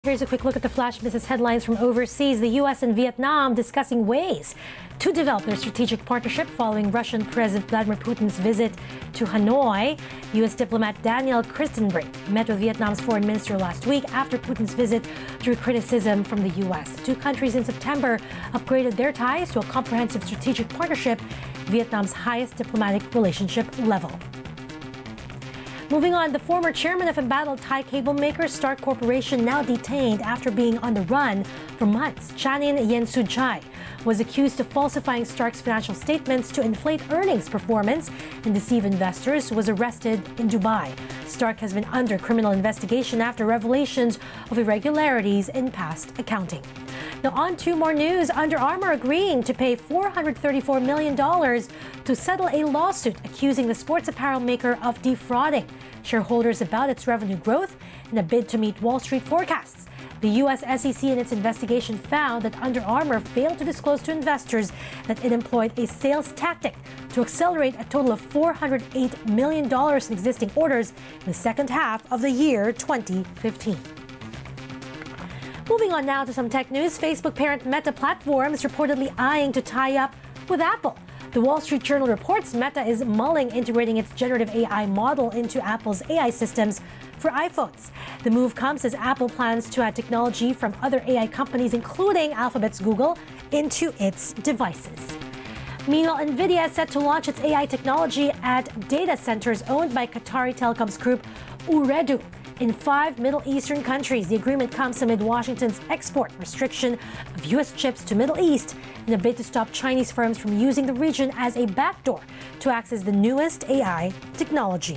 Here's a quick look at the flash business headlines from overseas. The U.S. and Vietnam discussing ways to develop their strategic partnership following Russian President Vladimir Putin's visit to Hanoi. U.S. diplomat Daniel Christenbrink met with Vietnam's foreign minister last week after Putin's visit drew criticism from the U.S. The two countries in September upgraded their ties to a comprehensive strategic partnership, Vietnam's highest diplomatic relationship level. Moving on, the former chairman of embattled Thai cable maker Stark Corporation, now detained after being on the run for months. Chanin Yensudchai was accused of falsifying Stark's financial statements to inflate earnings performance and deceive investors, was arrested in Dubai. Stark has been under criminal investigation after revelations of irregularities in past accounting. Now on to more news. Under Armour agreeing to pay $434 million to settle a lawsuit accusing the sports apparel maker of defrauding shareholders about its revenue growth in a bid to meet Wall Street forecasts. The U.S. SEC in its investigation found that Under Armour failed to disclose to investors that it employed a sales tactic to accelerate a total of $408 million in existing orders in the second half of the year 2015. Moving on now to some tech news. Facebook parent Meta Platforms reportedly eyeing to tie up with Apple. The Wall Street Journal reports Meta is mulling integrating its generative AI model into Apple's AI systems for iPhones. The move comes as Apple plans to add technology from other AI companies, including Alphabet's Google, into its devices. Meanwhile, NVIDIA is set to launch its AI technology at data centers owned by Qatari telecoms group Ooredoo in 5 Middle Eastern countries. The agreement comes amid Washington's export restriction of U.S. chips to Middle East in a bid to stop Chinese firms from using the region as a backdoor to access the newest AI technology.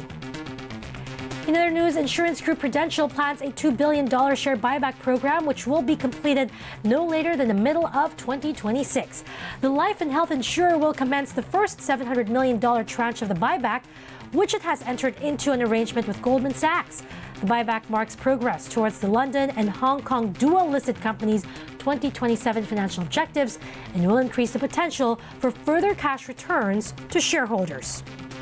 In other news, insurance group Prudential plans a $2 billion share buyback program, which will be completed no later than the middle of 2026. The life and health insurer will commence the first $700 million tranche of the buyback, which it has entered into an arrangement with Goldman Sachs. The buyback marks progress towards the London and Hong Kong dual-listed companies' 2027 financial objectives and will increase the potential for further cash returns to shareholders.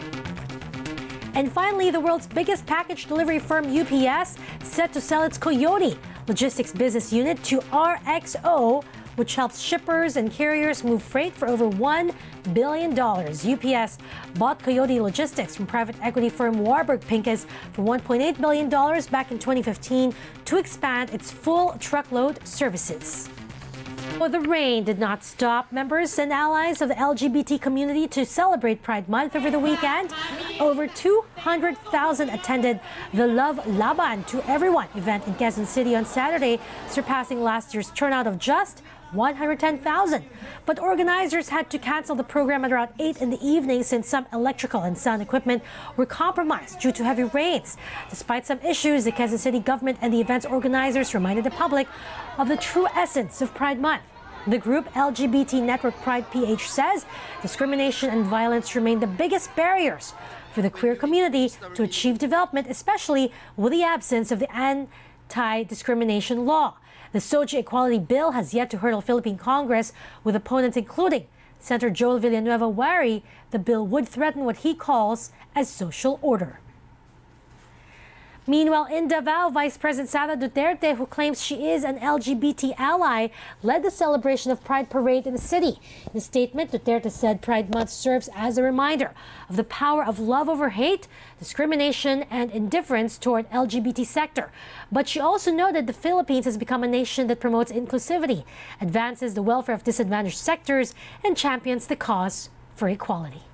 And finally, the world's biggest package delivery firm UPS set to sell its Coyote logistics business unit to RXO, which helps shippers and carriers move freight for over $1 billion. UPS bought Coyote Logistics from private equity firm Warburg Pincus for $1.8 billion back in 2015 to expand its full truckload services. Well, the rain did not stop members and allies of the LGBT community to celebrate Pride Month over the weekend. Over 200,000 attended the Love Laban to Everyone event in Quezon City on Saturday, surpassing last year's turnout of just 110,000. But organizers had to cancel the program at around 8 in the evening since some electrical and sound equipment were compromised due to heavy rains. Despite some issues, the Quezon City government and the event's organizers reminded the public of the true essence of Pride Month. The group LGBT Network Pride PH says discrimination and violence remain the biggest barriers for the queer community to achieve development, especially with the absence of the anti-discrimination law. The SOGIE Equality Bill has yet to hurdle Philippine Congress, with opponents including Senator Joel Villanueva worry the bill would threaten what he calls as social order. Meanwhile, in Davao, Vice President Sara Duterte, who claims she is an LGBT ally, led the celebration of Pride Parade in the city. In a statement, Duterte said Pride Month serves as a reminder of the power of love over hate, discrimination, and indifference toward LGBT sector. But she also noted the Philippines has become a nation that promotes inclusivity, advances the welfare of disadvantaged sectors, and champions the cause for equality.